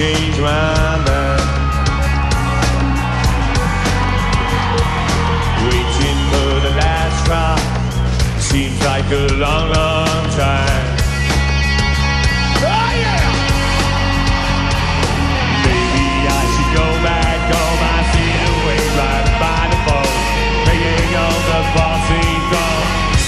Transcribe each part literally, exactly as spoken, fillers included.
change my mind. Waiting for the last drop seems like a long, long time. Oh yeah! Maybe I should go back home. I see the waves right by the boat, making all the bossy gone.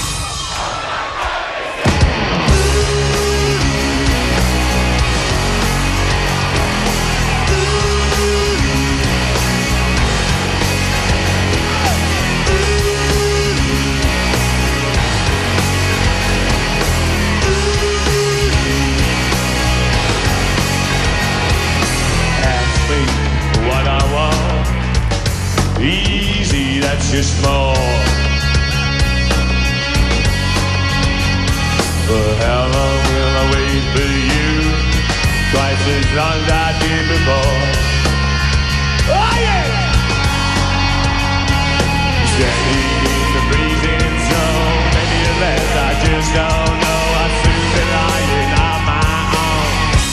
What I want, easy, that's just more. For how long will I wait for you? Twice as long as I did before. Oh yeah! Standing in the freezing snow, maybe less, I just don't know. I'll soon be lying on my own.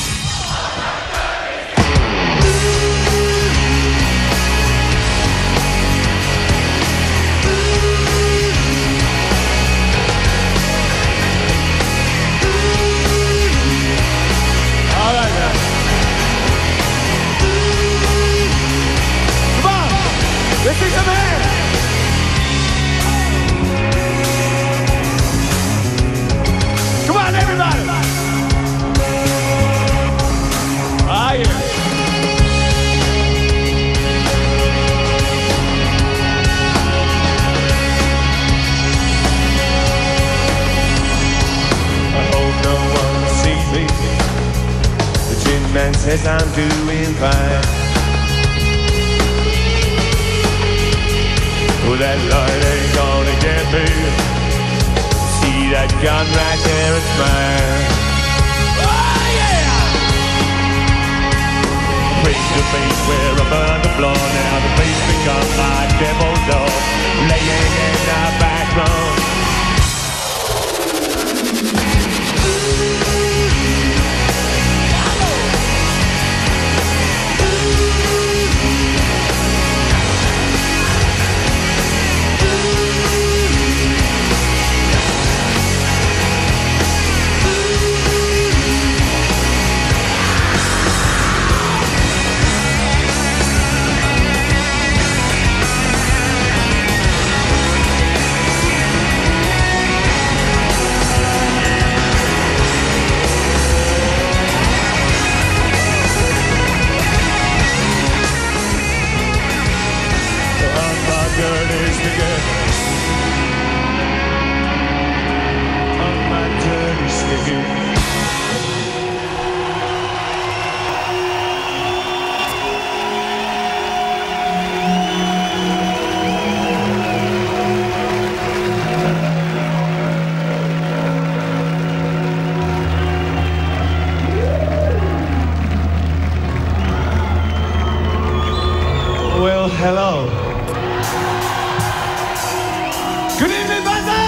This is a man! Come on, everybody! Ah, yeah. I hope no one sees me. The Tin Man says I'm doing fine. Oh, that light ain't gonna get me. See that gun right there, it's mine. Oh, yeah! Face to face where I burn the floor. Now the face becomes my devil's door. Laying in the back row. Well, hello. Good evening, Basel!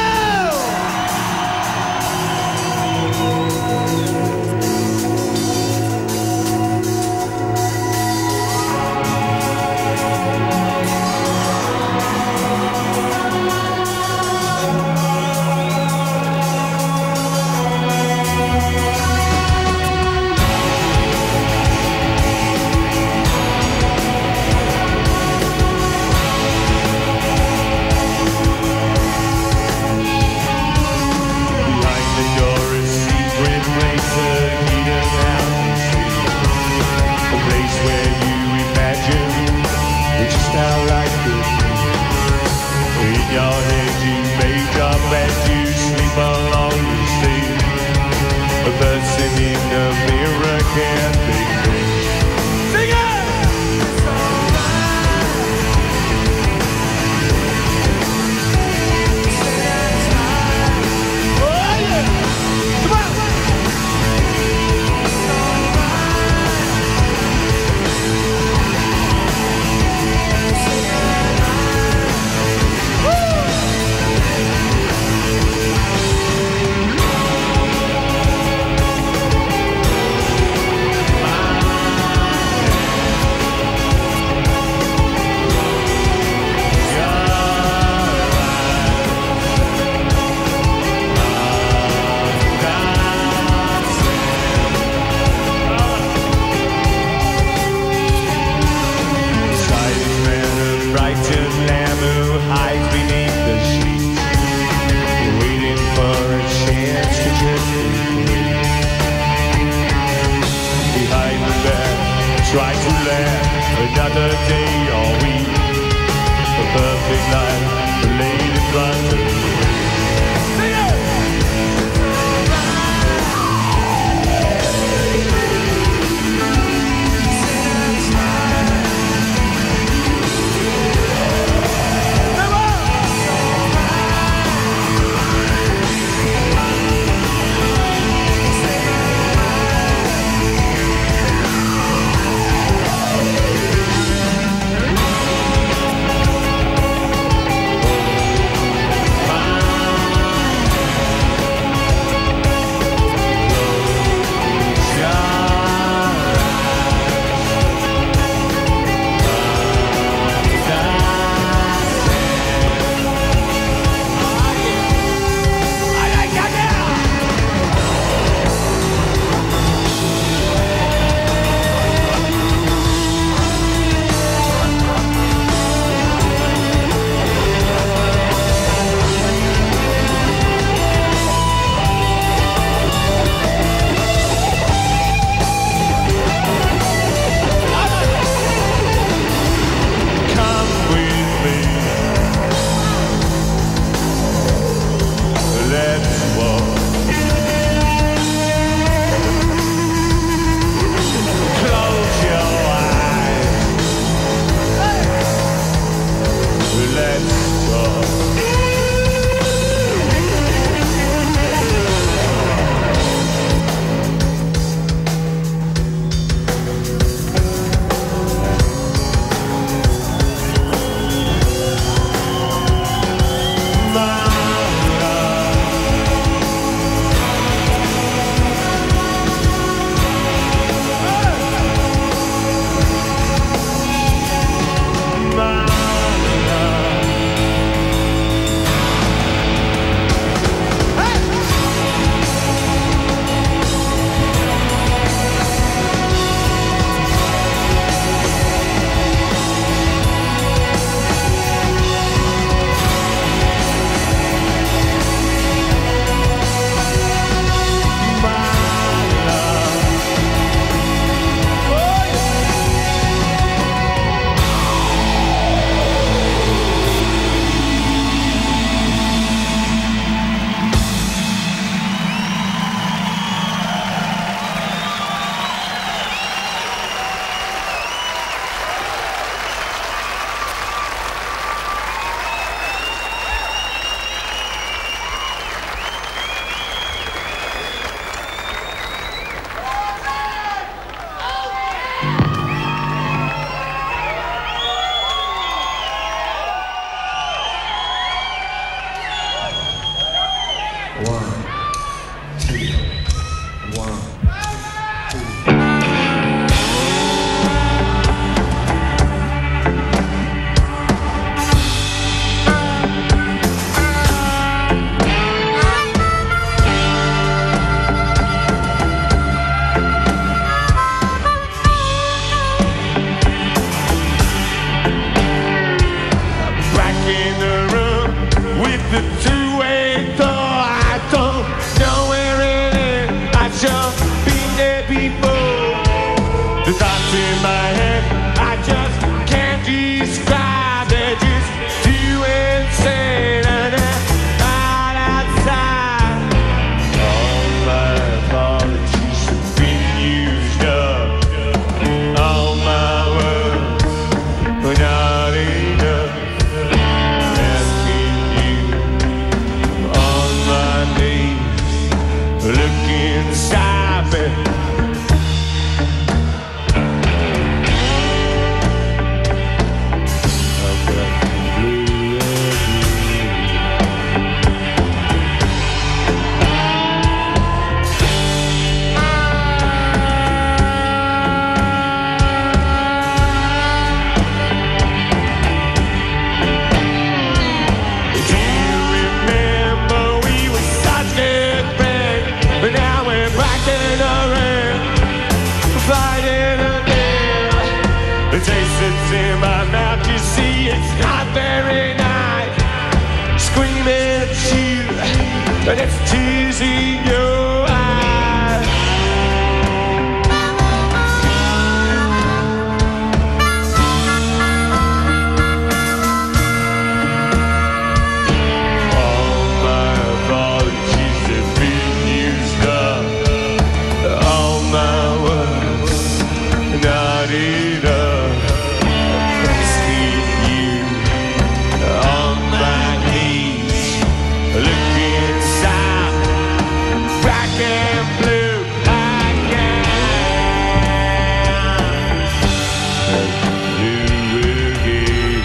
screaming at you, and it's tears in your eyes. All my apologies have been used up. All my words not enough. Asking you on my knees, look inside, black and blue again. Blue again.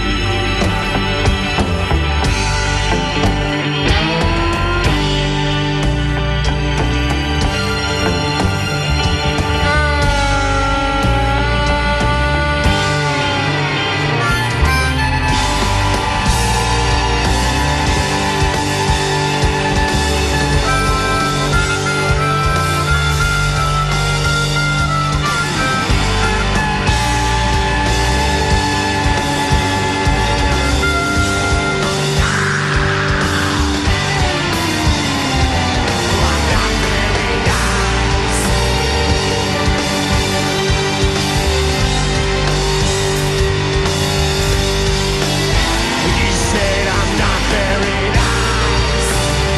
You said I'm not very nice.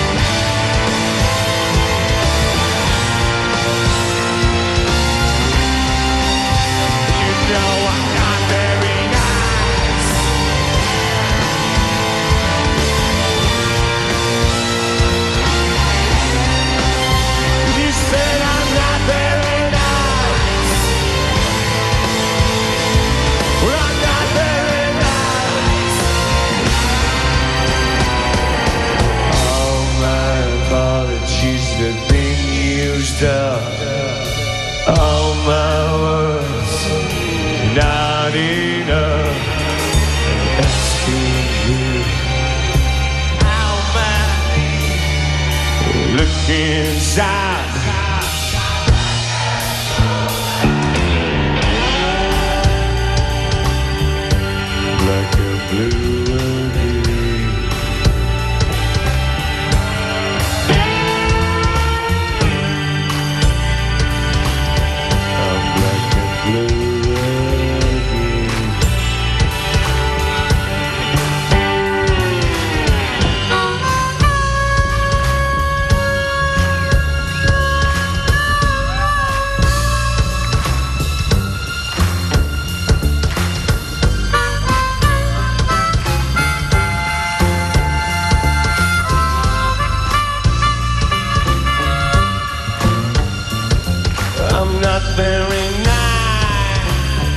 You know I'm not very nice. You said I'm not very nice. Well, I'm not very nice. All my apologies have been used up. All my words not enough. Asking you how many look inside. Black and blue again. I'm black and blue again. I'm not very nice.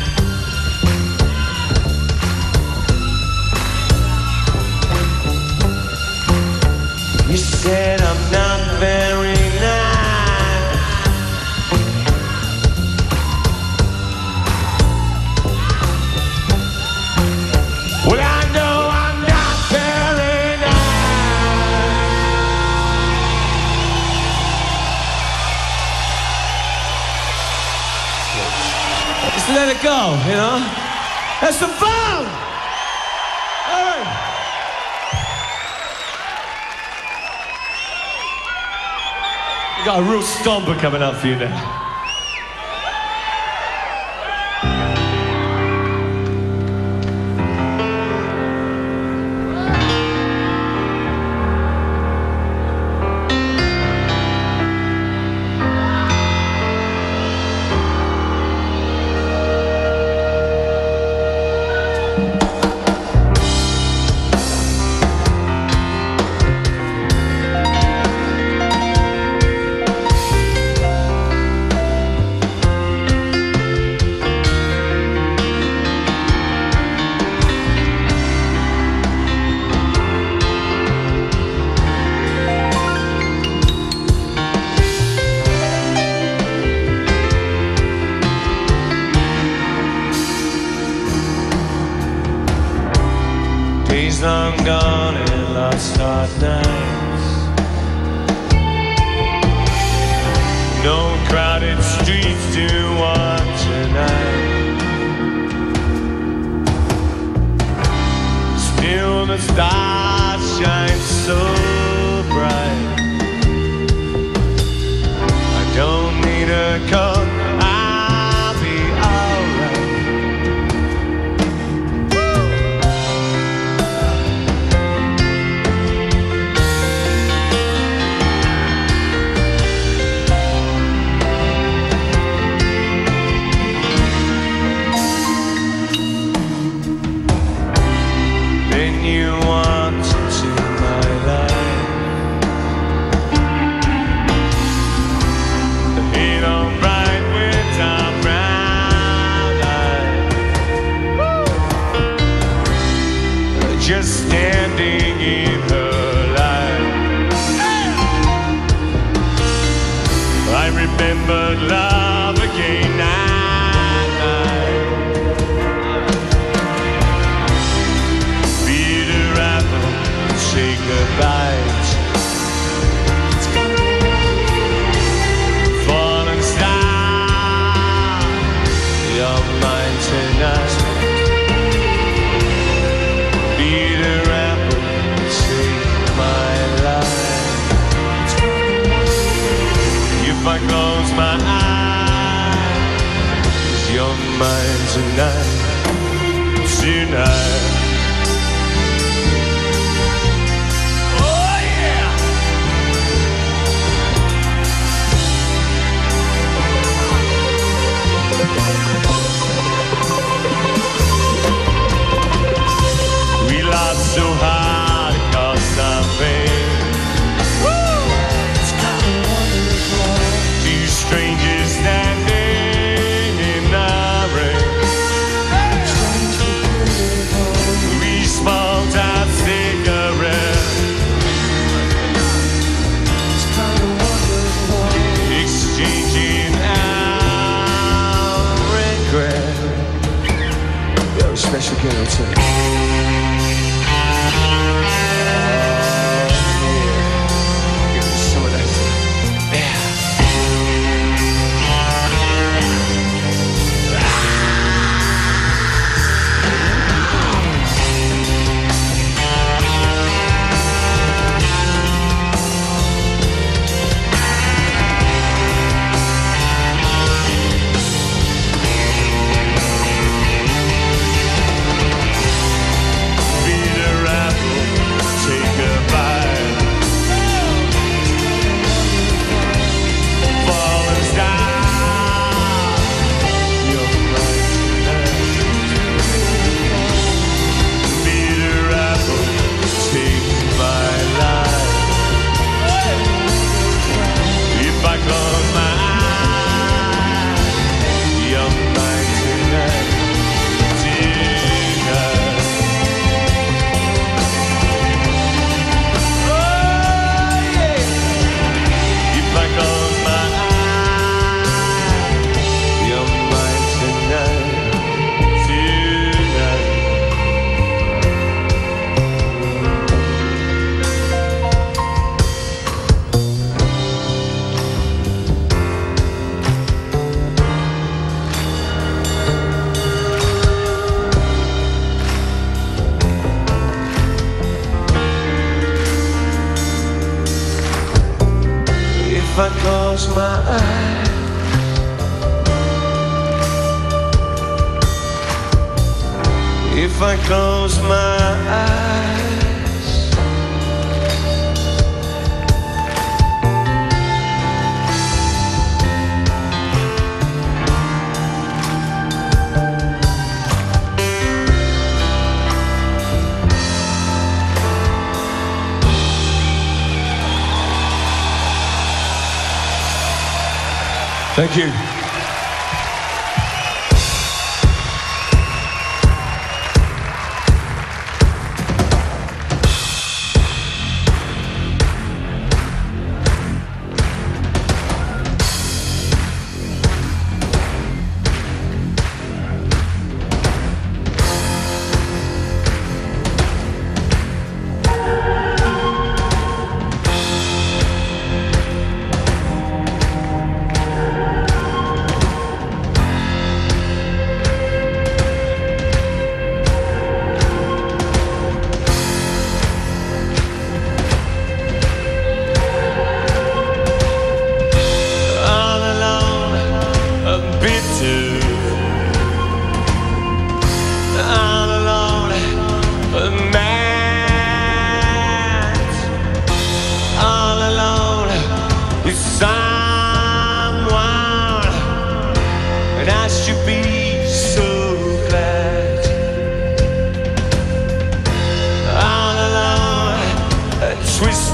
You said I'm not very nice. Well, I know I'm not very nice. Just let it go, you know? Have some fun! All right. We got a real stomper coming up for you now. Days long gone and lost hard nights. No crowded streets to walk tonight. Still the stars shines so bright. I don't need a coat, I'll be alright. Then you want into my life. The heat on bright with dark brown eyes. Just standing in her light. I remember love again that night. Bitter apple, take a bite. Falling star, you're mine tonight. Bitter apple, take my life. If I close my eyes, you're mine tonight, tonight. Oh yeah! We laughed so hard it cost nothing. Two strangers standing in the rain. We smoked our cigarettes, exchanging our regret. You're a special girl too. Give me some of that. Yeah. Bitter apple, take a bite. Falling star, you're mine tonight. Bitter apple, take my life. If I close my eyes, you're mine tonight, tonight. Oh yeah. If I close my eyes, you're mine tonight, tonight. If I close my eyes, if I close my eyes, thank you.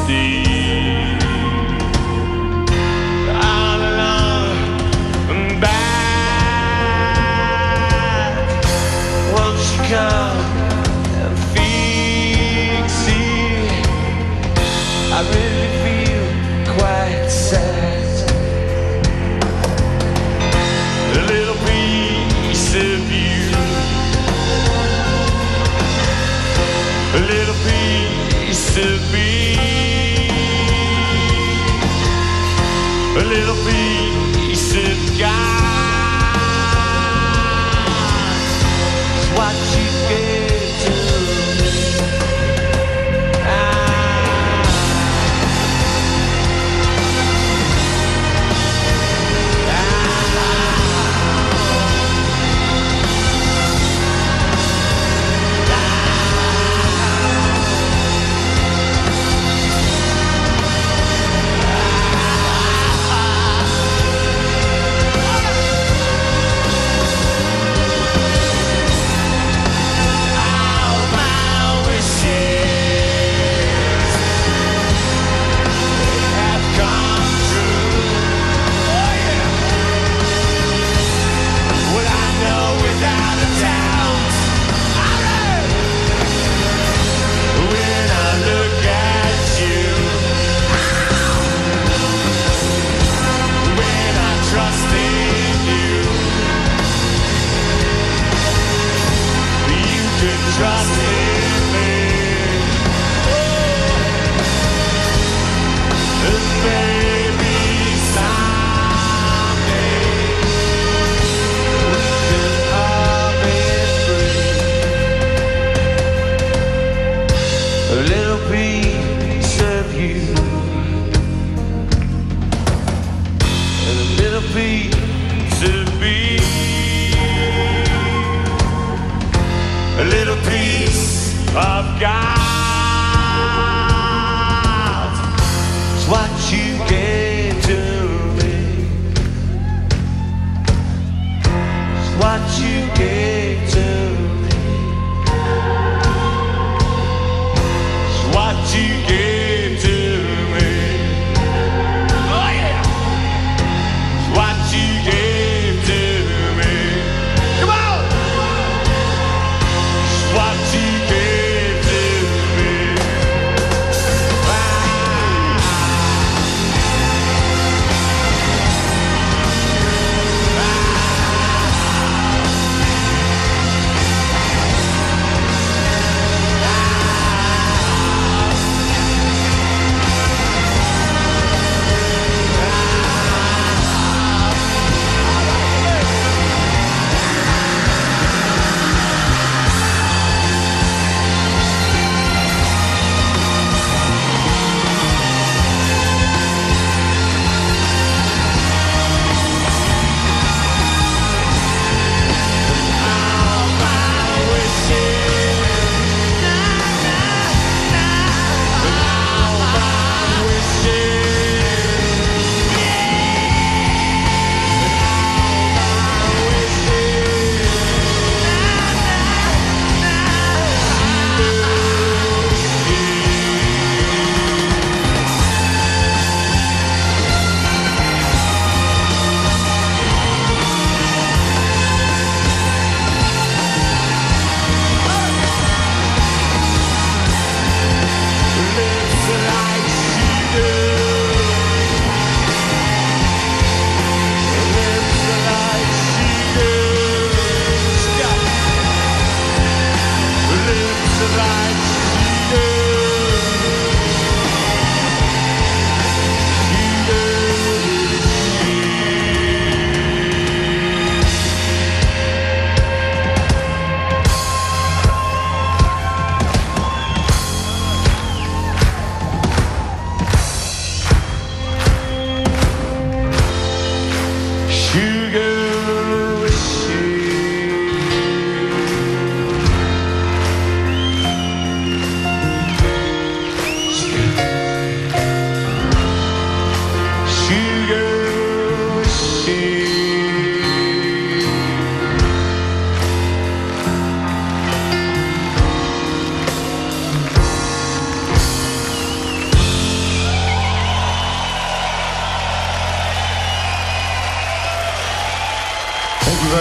stay. All along and back, won't you come and fix it? I really feel quite sad. A little piece of you, a little piece of me, a little piece of God. It's what you gave to me. Ah.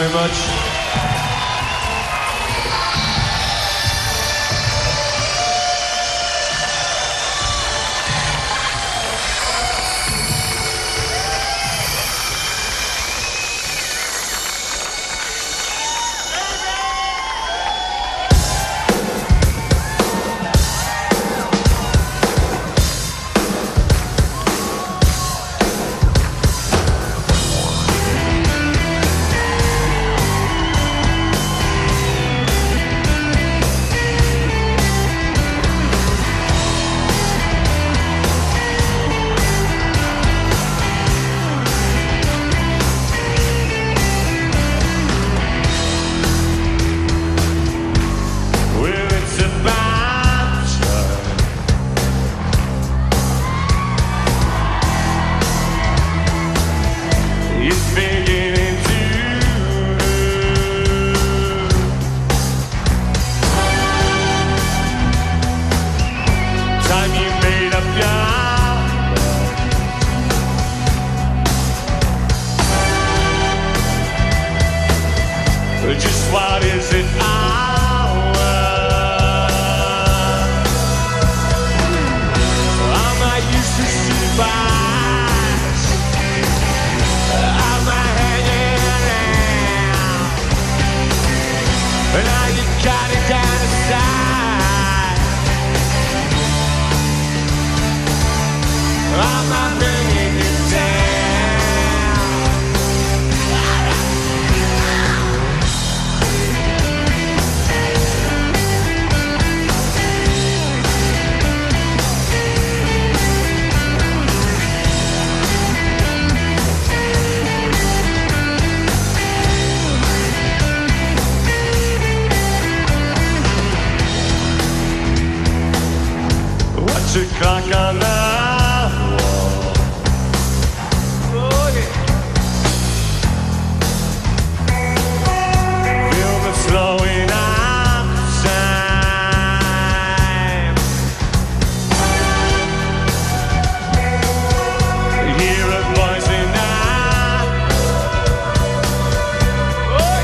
very much. Just what is it I want? I'm not used to surprise. I'm not hanging around. But now you got it down aside. I'm not bringing you down. The clock on the wall. Oh yeah. Feel the slowing of time. Hear a voice in the oh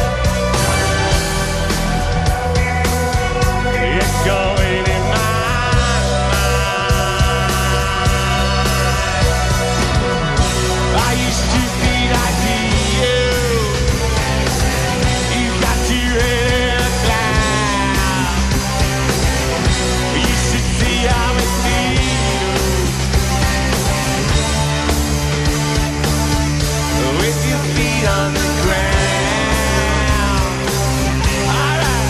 yeah. It's going in my on the ground. All right.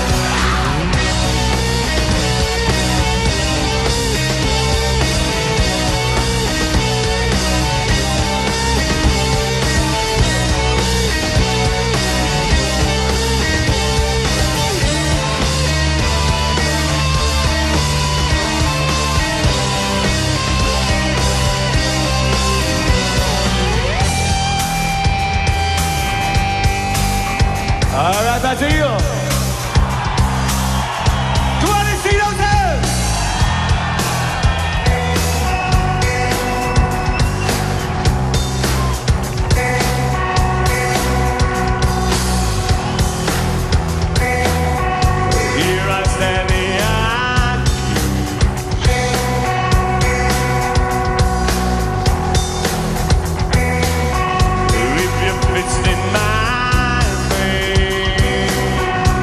All right, back to you. Come on and see those hands. Here I stand with your fist in my face.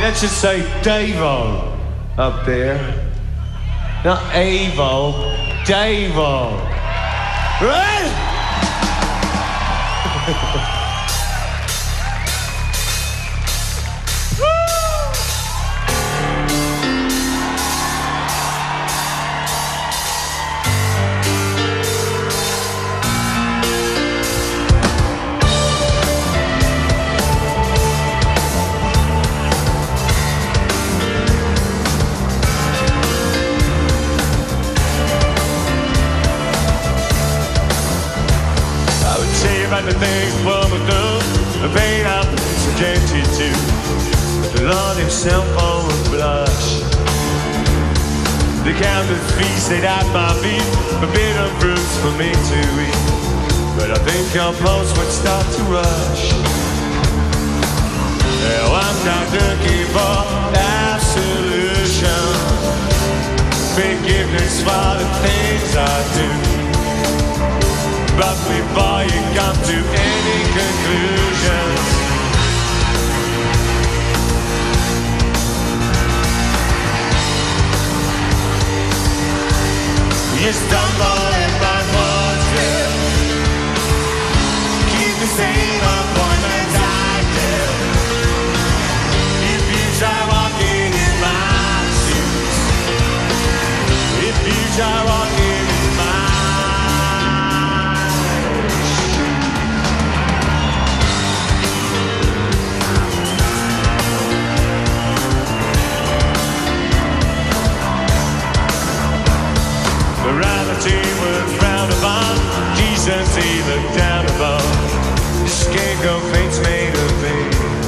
let's just say Davo up there. Not Avo, Davo. Right? About the things women do, paid up subjected to the Lord himself would blush. The countless feasts laid at my feet, forbidden fruits for me to eat. But I think our pulse would start to rush. Now I'm not looking for absolution, forgiveness for the things I do. But before you come to any conclusions, you stumble in my footsteps. Keep the same appointments I did. If you try walking in my shoes, if you try walking in my morality was frowned upon, decency looked down upon. The scapegoat fate's made of me.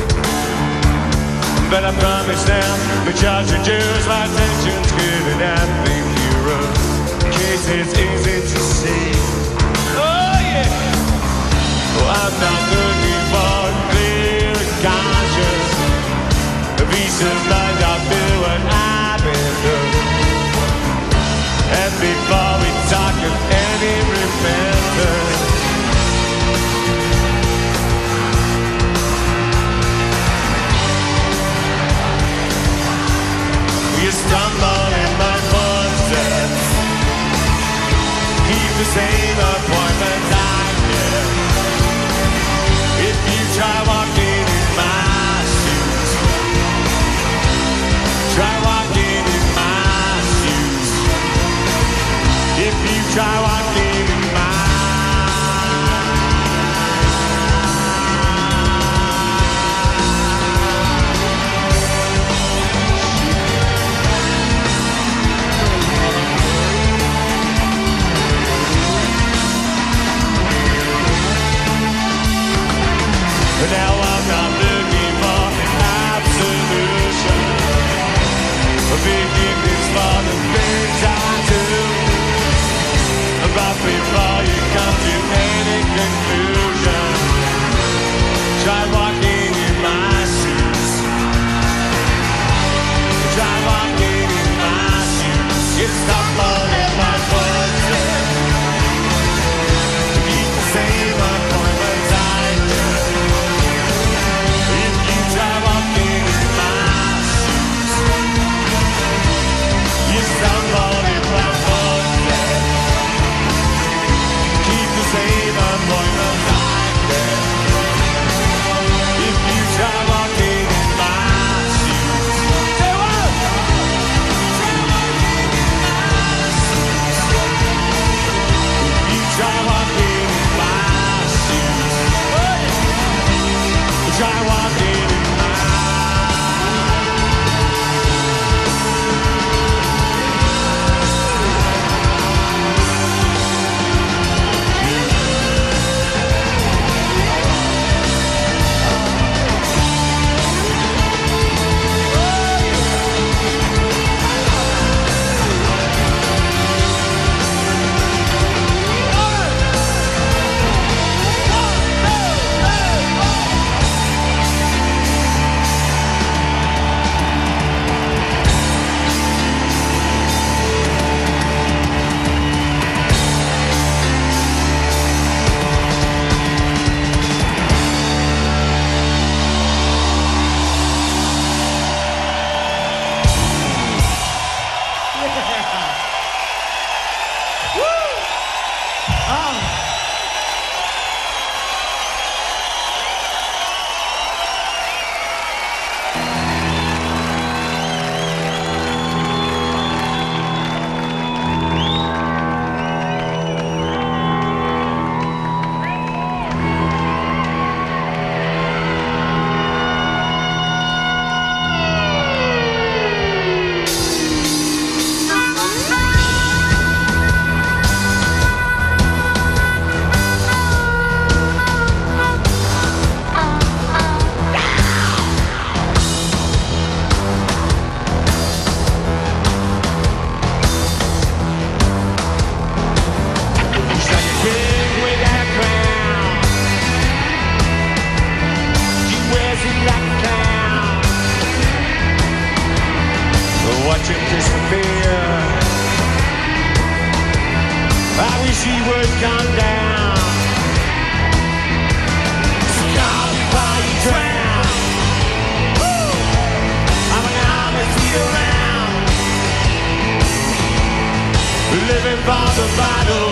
But I promise now, the judge and jurors, my intentions good and I think you're up. The case is easy to see. Oh yeah! Well, I'm not looking for a clear conscience, a peace of mind. I feel what I've been through. And before we talk of any repentance, you stumble in my footsteps. Keep the same appointments I kept. If you try walking in my shoes, try walking in my shoes. If you try walking in my now I'm not looking for absolution, forgiveness for the things I do. About she would come down. So call me while you drown. Woo! I'm an honest be around. Living for the battle.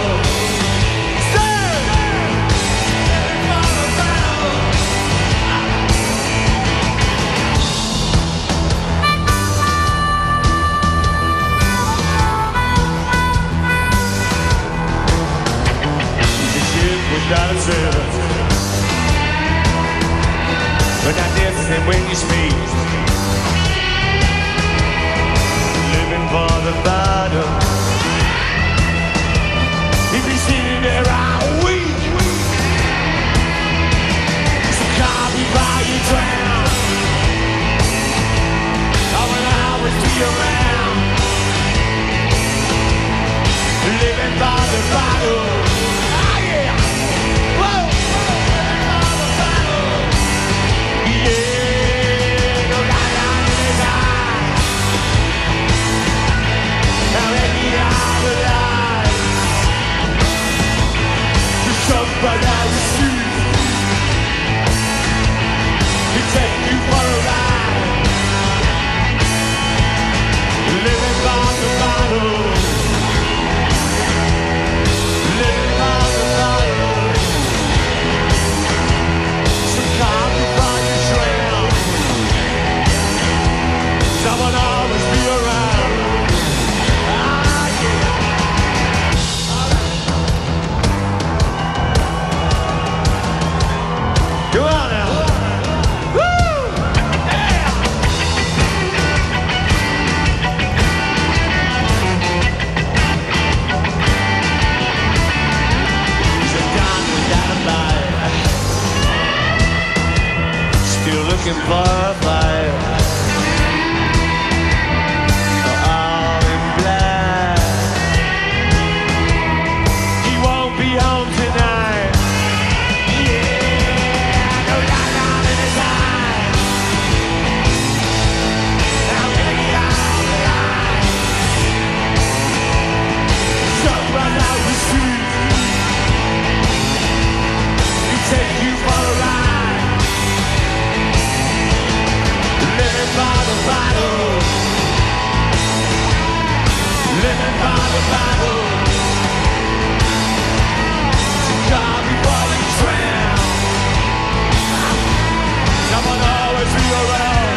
Without a trail, but not distant when you speak. Living for the battle. If you're sitting there all week, so call me while you drown. I will always be around. Living for the battle. Right out the street, we take you for a ride, living by the bottle, living by the bottle. So call me while you drown. Someone always be around. Ah, yeah. Come on now. Woo! Yeah! He's a gun without a light. Still looking for a fight. All in black. He won't be home tonight. Take you for a ride, living by the battle, living by the battle. So call me while you drown. Someone always be around.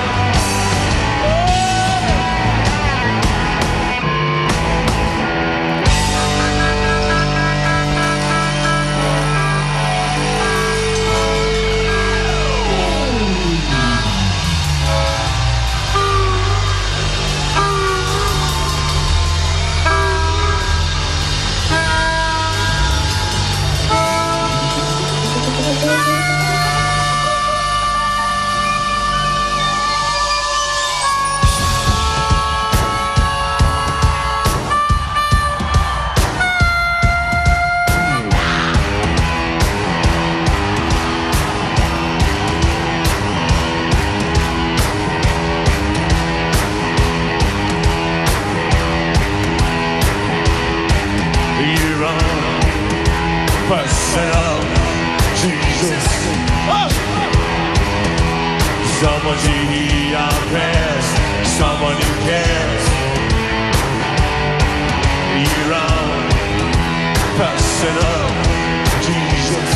Jesus, oh! Someone to hear our prayers, someone who cares. Your own personal Jesus.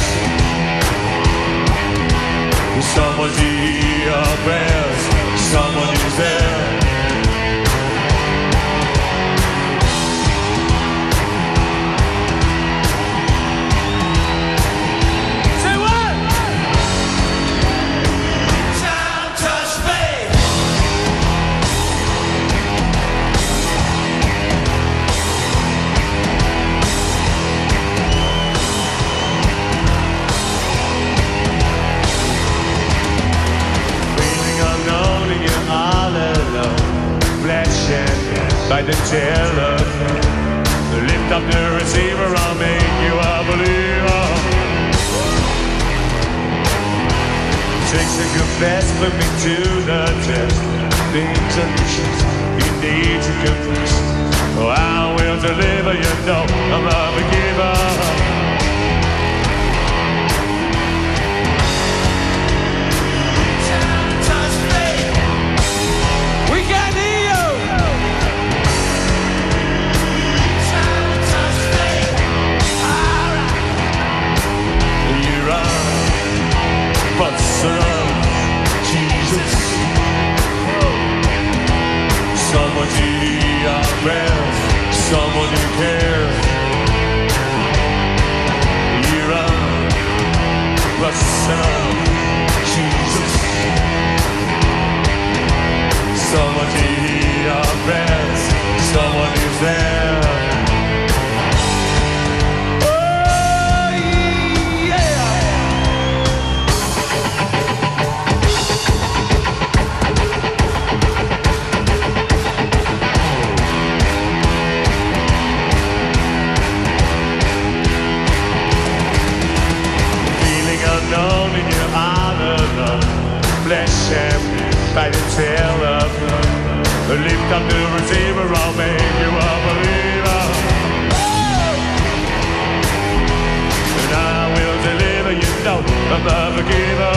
Someone to hear our prayers, someone who's there. By the telephone, lift up the receiver, I'll make you a believer. Takes a confess, put me to the test. Things and you need to confess. Oh, I will. will deliver, you know I'm not a giver. Someone to your breath, someone who cares. You're a person of Jesus. Someone to your breath, someone who's there. Flesh and by the tail of lift up the receiver, I'll make you a believer. And I will deliver, you know I'm the forgiver.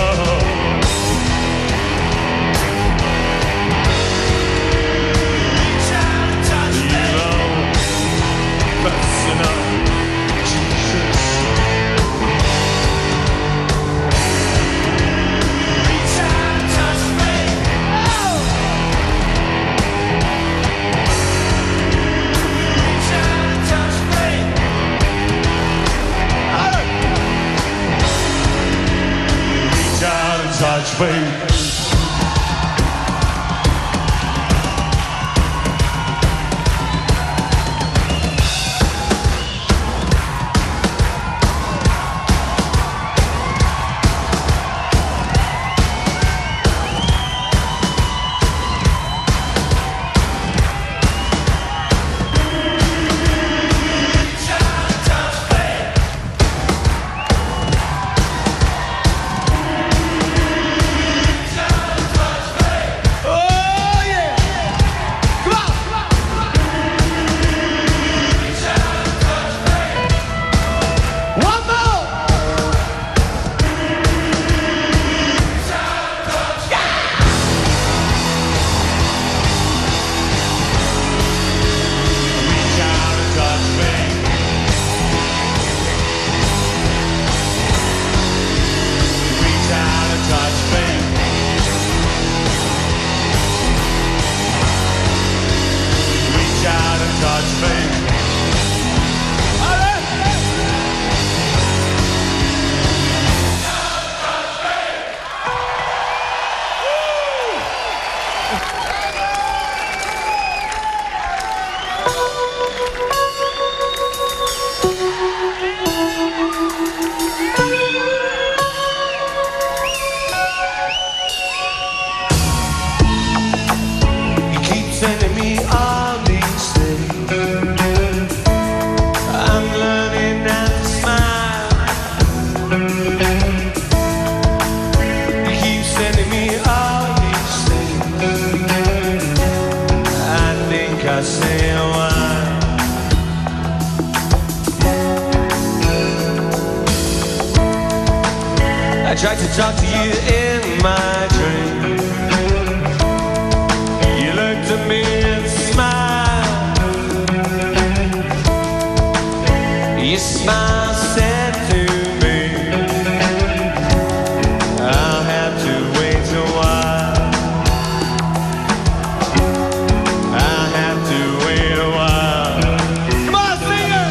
You know, personal Jesus. Touch me. I tried to talk to you in my dream. You looked at me and smiled. Your smile said to me, I'll have to wait a while. I'll have to wait a while. Come on, singers!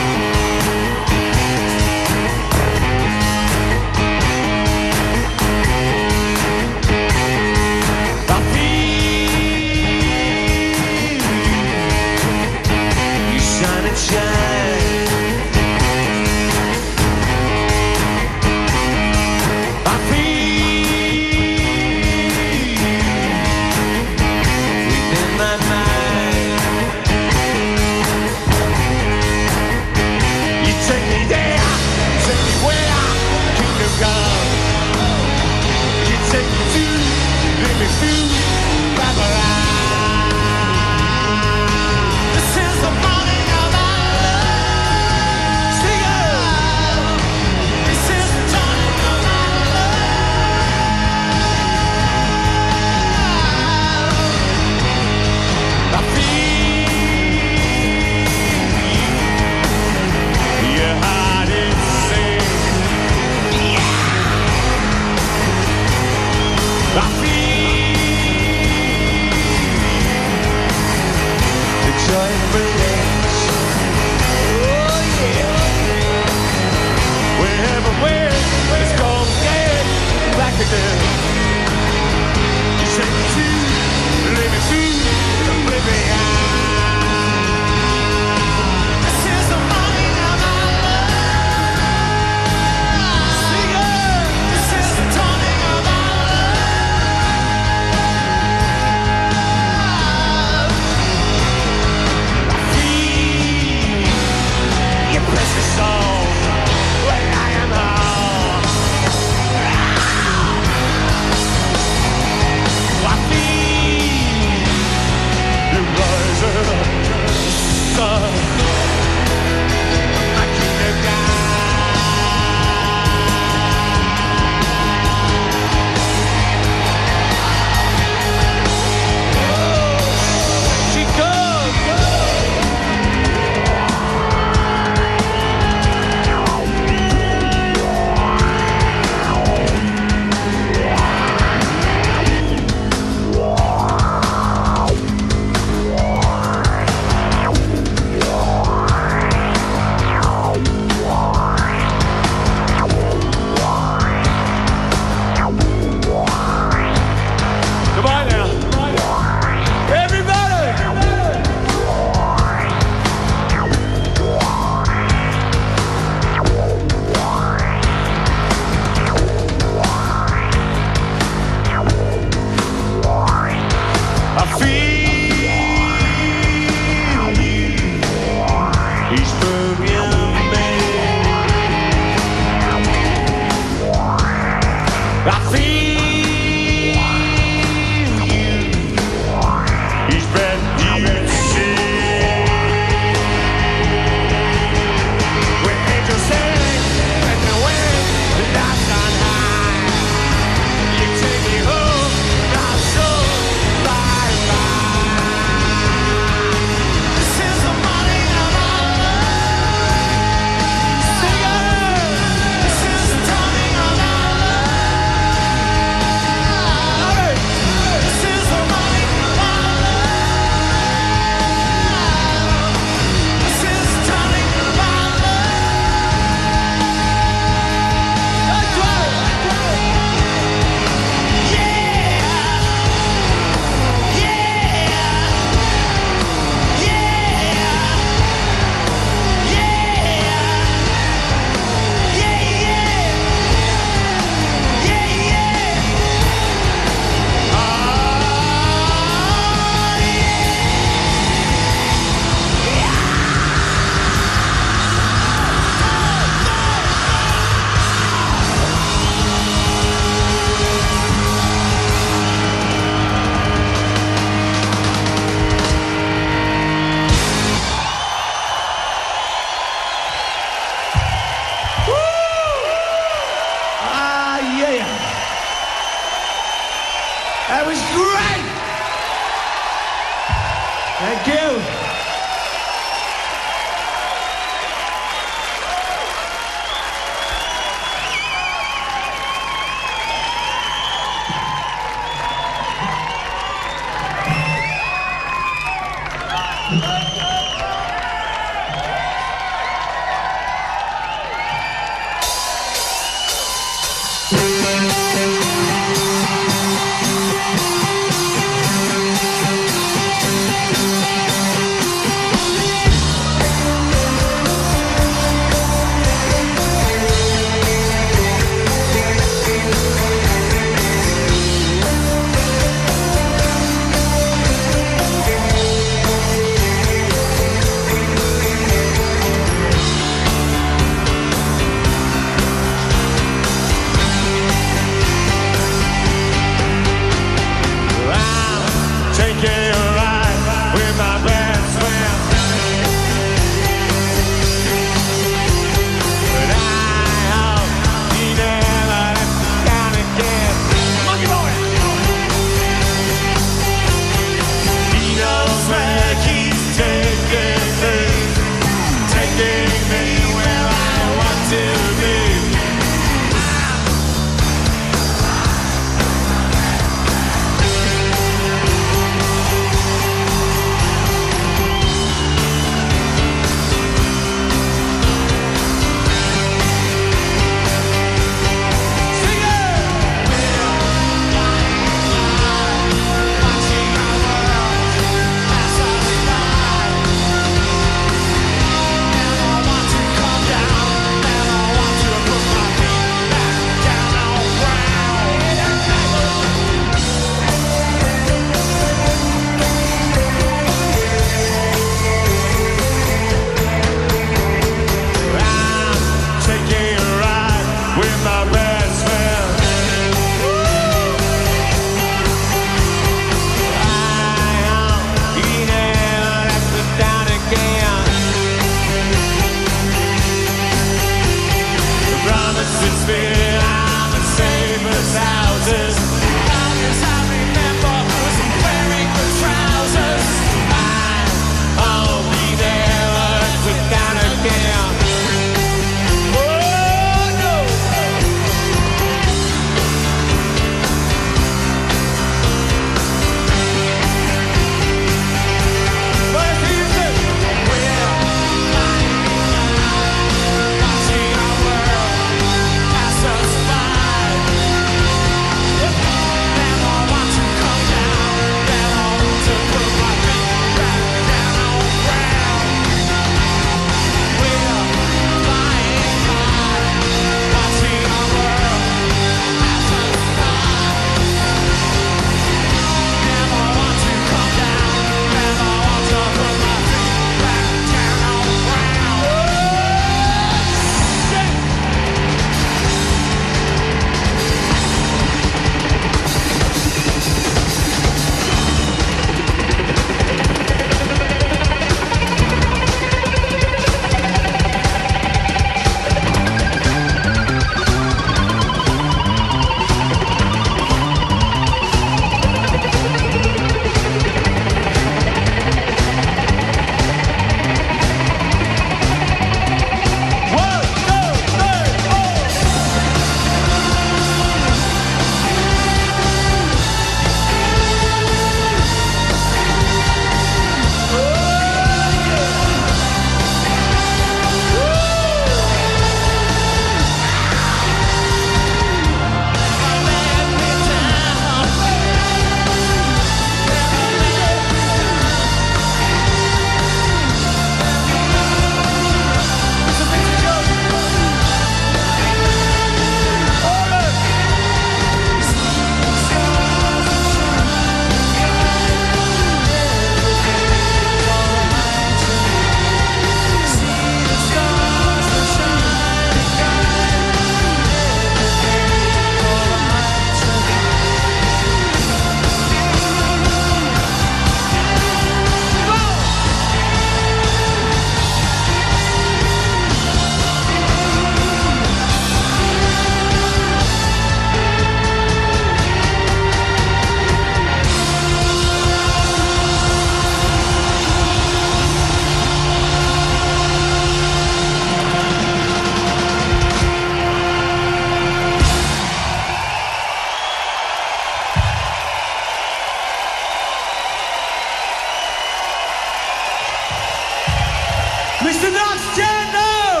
Mister Knox Chandler,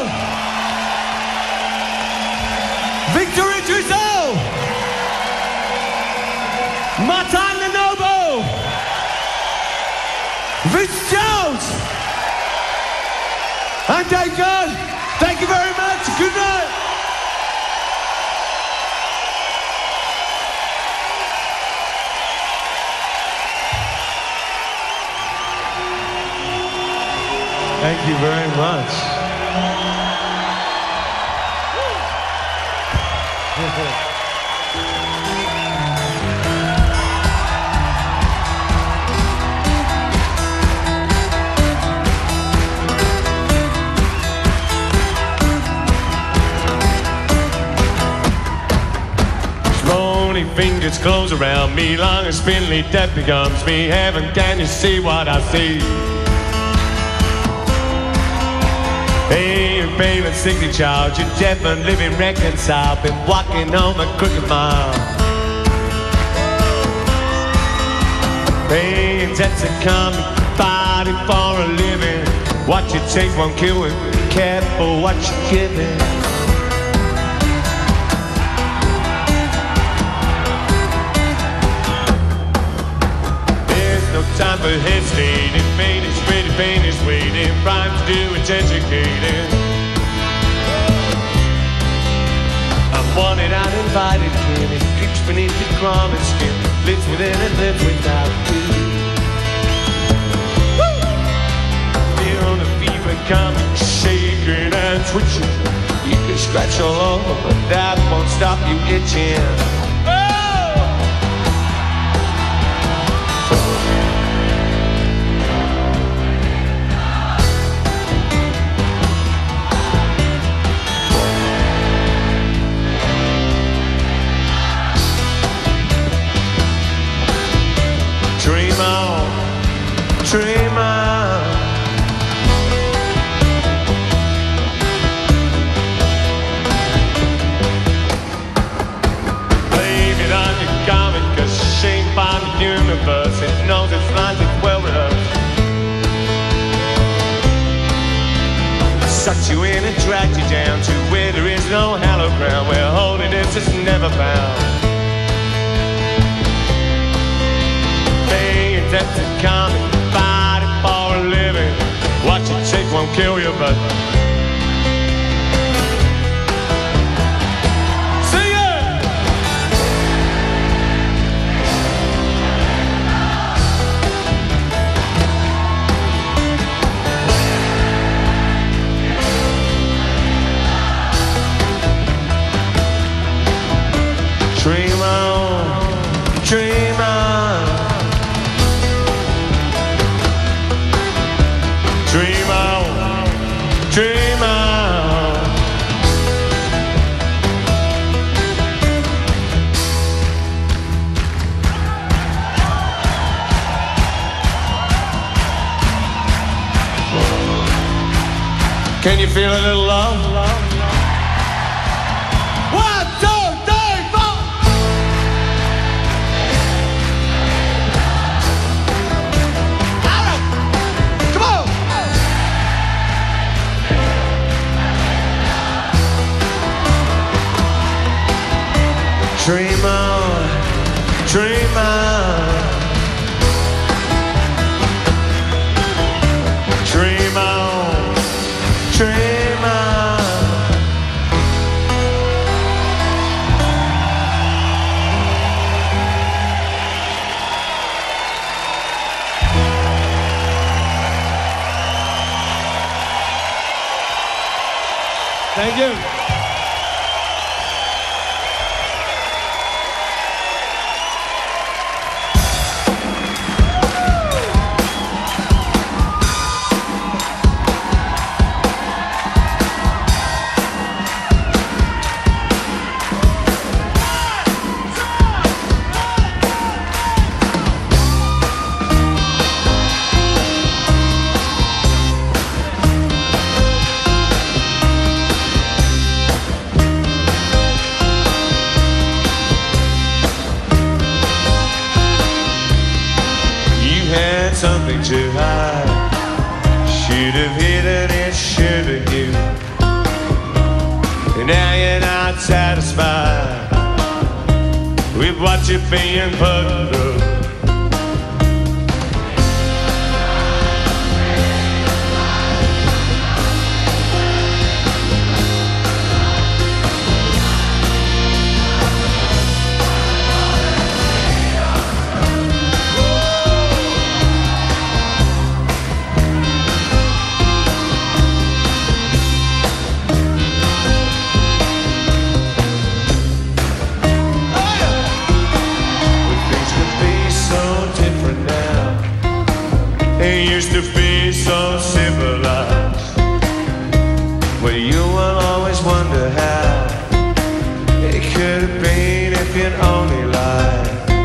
Victory Drizzle, Martin Lenovo, Vince Jones, and Dave Gunn. Thank you very much. Good night. Thank you very much. Bony fingers close around me, long and spindly death becomes me. Heaven, can you see what I see? Hey, baby, sixty child, you're deaf and living reconciled. Been walking home a crooked mile. Hey, that's a common body for a living. What you take won't kill it. Be careful what you're giving. There's no time for hesitating. Pain is ready, pain is waiting. Rhymes do it's educated. I'm wanted, uninvited kid. It creeps beneath the common skin. Lives within and lives without you. Feel the fever coming, shaking and twitching. You can scratch all over, but that won't stop you itching. Dream on, dream on. Blame it on your comic, cause shame by the universe. It knows its lines as well with us. Sucked you in and dragged you down to where there is no hallowed ground, where holiness is never found. That's a common body for a living. What you take won't kill you, but sing it! Dream on, dream on. Dream on, dream on. Can you feel a little love? One, two, three, four. All right, come on. Dream on, dream on. Dream on, dream on. Thank you. Something to hide. She You'd have hit it and should have you. And now you're not satisfied with what you're being put through. Used to be so civilized, well, you will always wonder how it could have been if you'd only lied.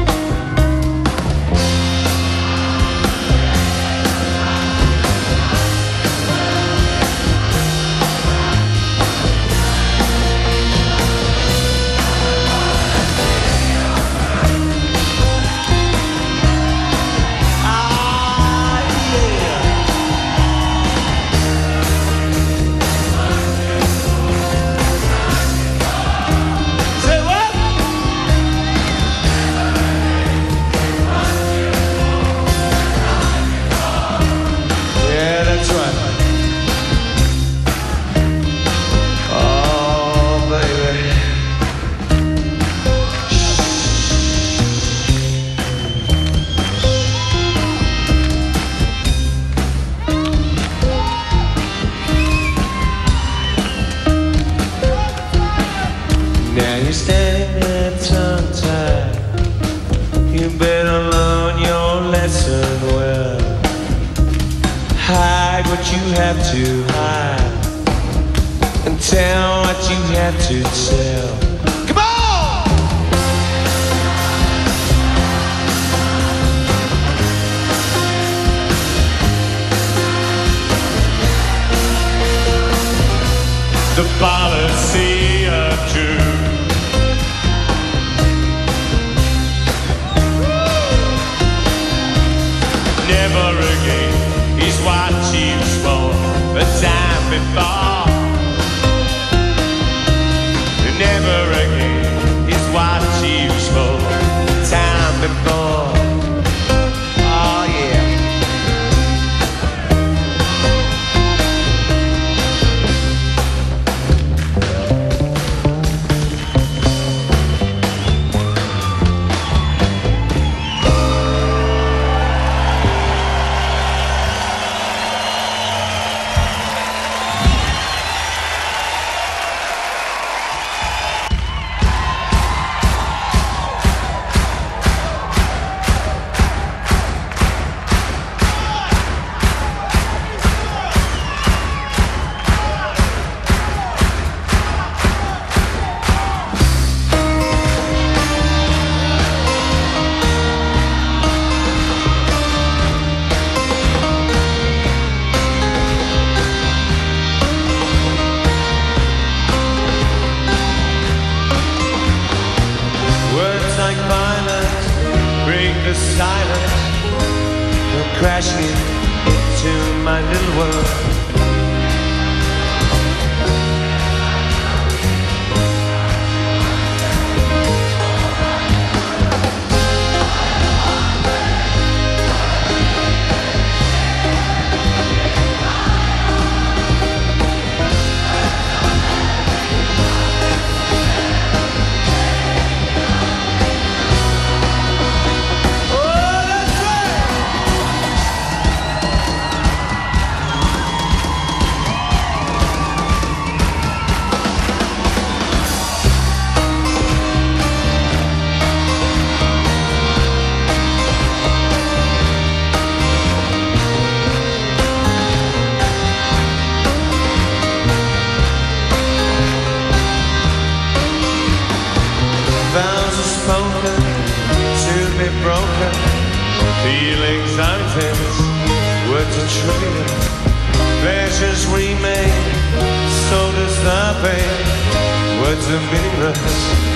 Now you're standing there tongue-tied. You better learn your lesson well. Hide what you have to hide and tell what you have to tell. Come on! The policy of truth. Never again is what you swore a time before. Never again is what you swore a time before. Oh yeah. The silence, you're crashing into my little world. Broken, feelings intense, words are trivial, pleasures remain, so does the pain, words are meaningless.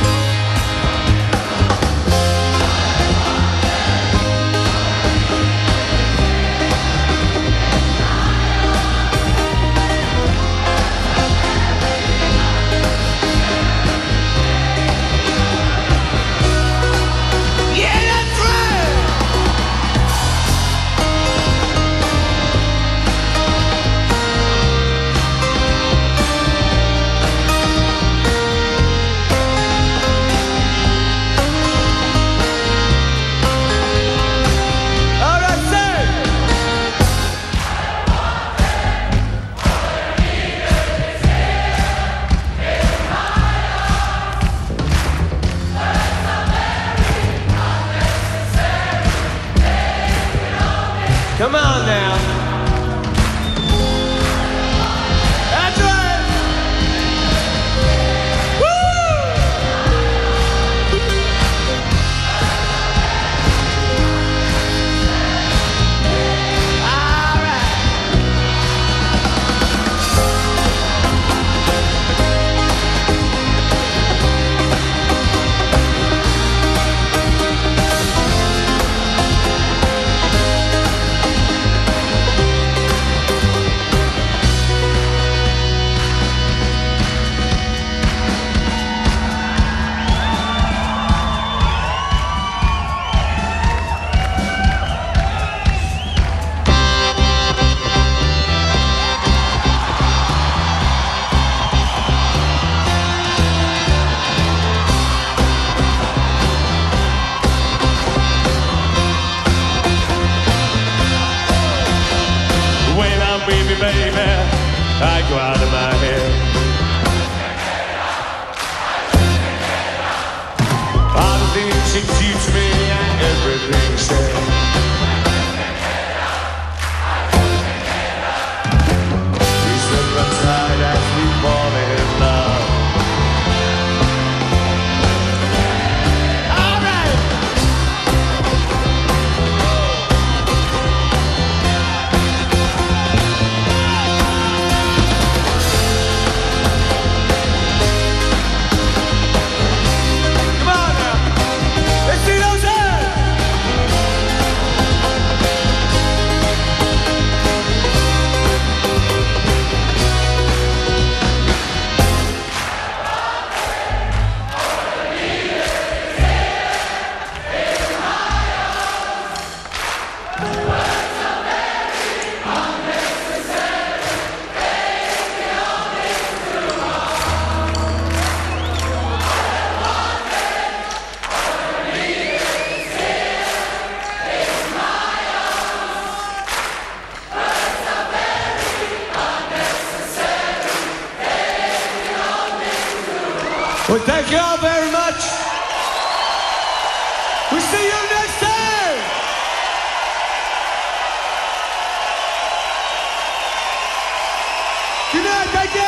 with me, baby, I go out of my head. All the things she teach me and everything she said. We slip inside as we fall in love. All right. Come on now. Let's see those hands. Well, thank you all very much. We'll see you next time. Good night, thank you.